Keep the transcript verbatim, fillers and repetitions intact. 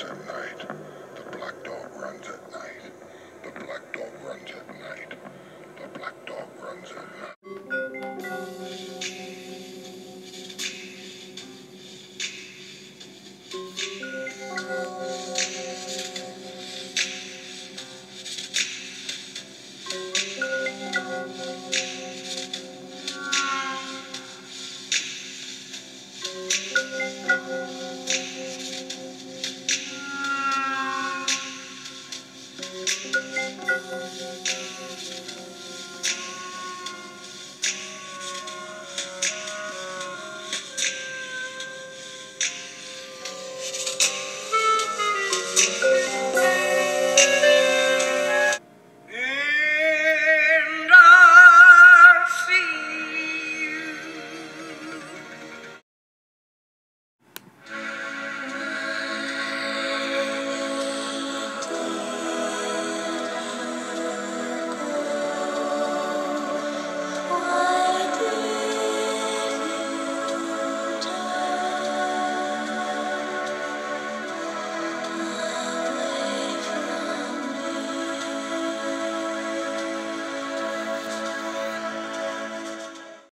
runs at night. The black dog runs at night. The black dog runs at night. The black dog runs at night. Thank you.